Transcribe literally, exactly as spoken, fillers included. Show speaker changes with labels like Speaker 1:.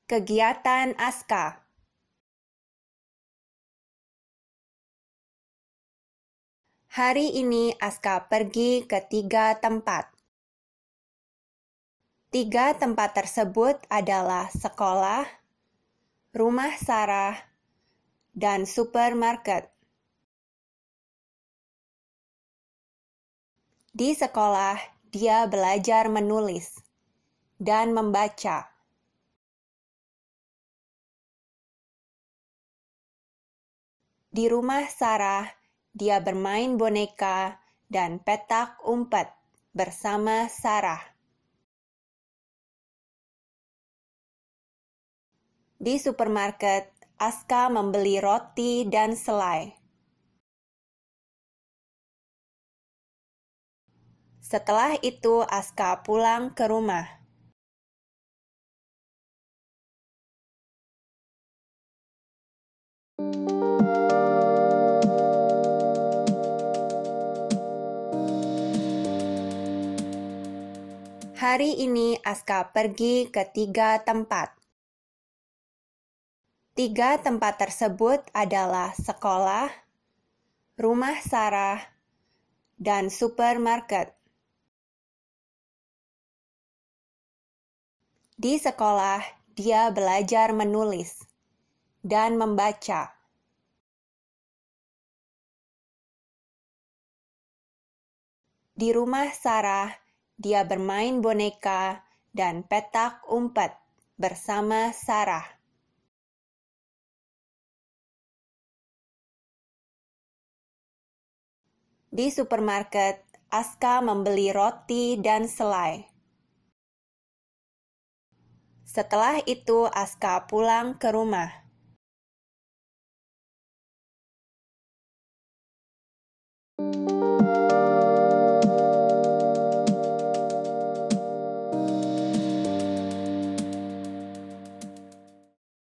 Speaker 1: Kegiatan Aska. Hari ini Aska pergi ke tiga tempat. Tiga tempat tersebut adalah sekolah, rumah Sarah, dan supermarket. Di sekolah, dia belajar menulis dan membaca. Di rumah Sarah, dia bermain boneka dan petak umpet bersama Sarah. Di supermarket, Aska membeli roti dan selai. Setelah itu, Aska pulang ke rumah. Hari ini Aska pergi ke tiga tempat. Tiga tempat tersebut adalah sekolah, rumah Sarah, dan supermarket. Di sekolah, dia belajar menulis dan membaca. Di rumah Sarah, dia bermain boneka dan petak umpet bersama Sarah. Di supermarket, Aska membeli roti dan selai. Setelah itu, Aska pulang ke rumah.